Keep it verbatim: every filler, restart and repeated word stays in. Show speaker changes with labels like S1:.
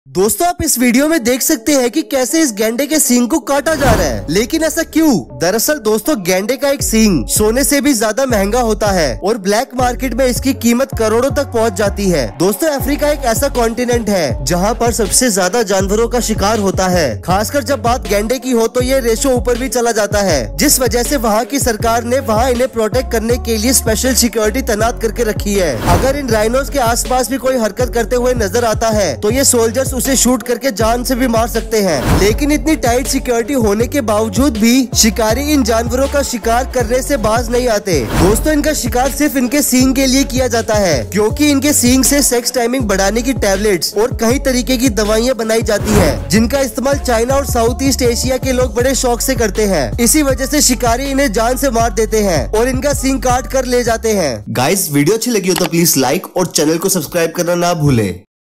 S1: दोस्तों आप इस वीडियो में देख सकते हैं कि कैसे इस गैंडे के सींग को काटा जा रहा है, लेकिन ऐसा क्यों? दरअसल दोस्तों गैंडे का एक सींग सोने से भी ज्यादा महंगा होता है और ब्लैक मार्केट में इसकी कीमत करोड़ों तक पहुंच जाती है। दोस्तों अफ्रीका एक ऐसा कॉन्टिनेंट है जहां पर सबसे ज्यादा जानवरों का शिकार होता है। खासकर जब बात गैंडे की हो तो ये रेशो ऊपर भी चला जाता है, जिस वजह से वहाँ की सरकार ने वहाँ इन्हें प्रोटेक्ट करने के लिए स्पेशल सिक्योरिटी तैनात करके रखी है। अगर इन राइनोस के आसपास भी कोई हरकत करते हुए नजर आता है तो ये सोल्जर्स उसे शूट करके जान से भी मार सकते हैं। लेकिन इतनी टाइट सिक्योरिटी होने के बावजूद भी शिकारी इन जानवरों का शिकार करने से बाज नहीं आते। दोस्तों इनका शिकार सिर्फ इनके सींग के लिए किया जाता है, क्योंकि इनके सींग से सेक्स टाइमिंग बढ़ाने की टैबलेट्स और कई तरीके की दवाइयाँ बनाई जाती है, जिनका इस्तेमाल चाइना और साउथ ईस्ट एशिया के लोग बड़े शौक से करते हैं। इसी वजह से शिकारी इन्हें जान से मार देते हैं और इनका सींग काट कर ले जाते हैं।
S2: गाइस वीडियो अच्छी लगी हो तो प्लीज लाइक और चैनल को सब्सक्राइब करना ना भूले।